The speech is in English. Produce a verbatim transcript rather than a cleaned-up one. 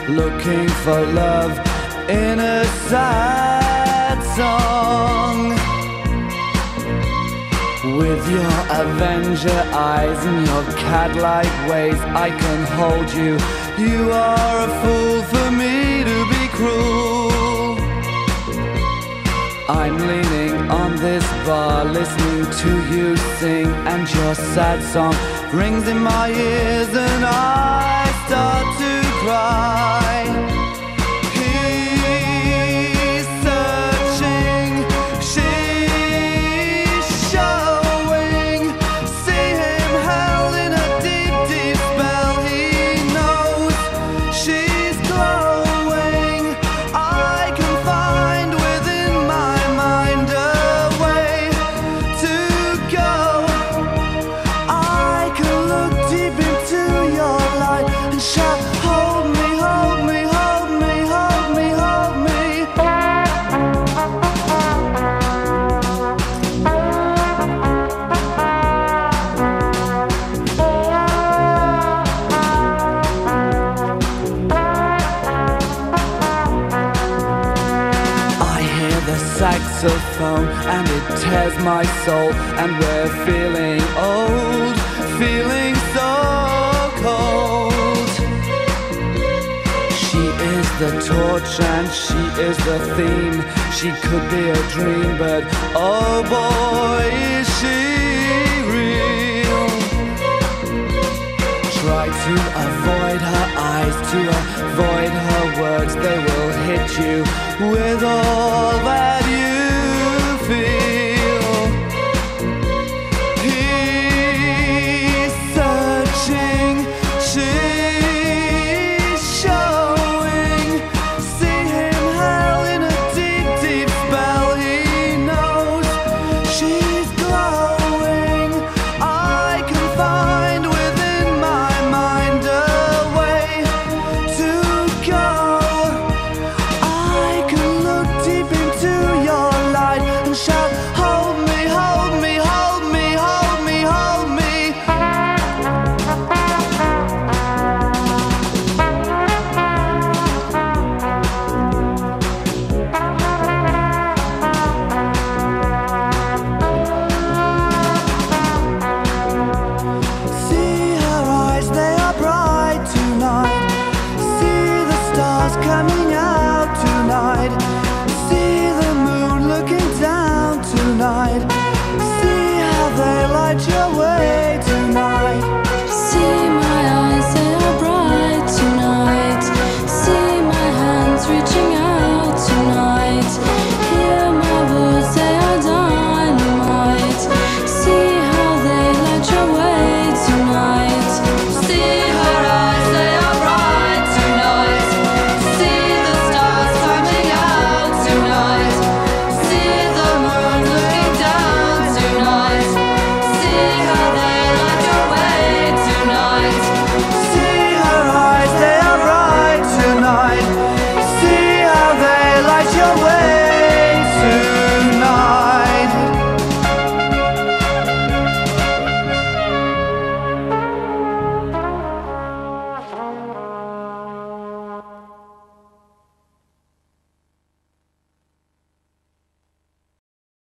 looking for love in a sad song. With your Avenger eyes and your cat-like ways, I can hold you. You are a fool for me to be cruel. I'm leaning on this bar, listening to you sing, and your sad song rings in my ears, and I start to cry. He's searching, she's showing. See him held in a deep, deep spell. He knows she's glowing. I can find within my mind a way to go. I can look deep into your light and shout, hold me, hold me, hold me, hold me, hold me. I hear the saxophone and it tears my soul, and we're feeling old, feeling so cold. She is the torch and she is the theme. She could be a dream, but oh boy,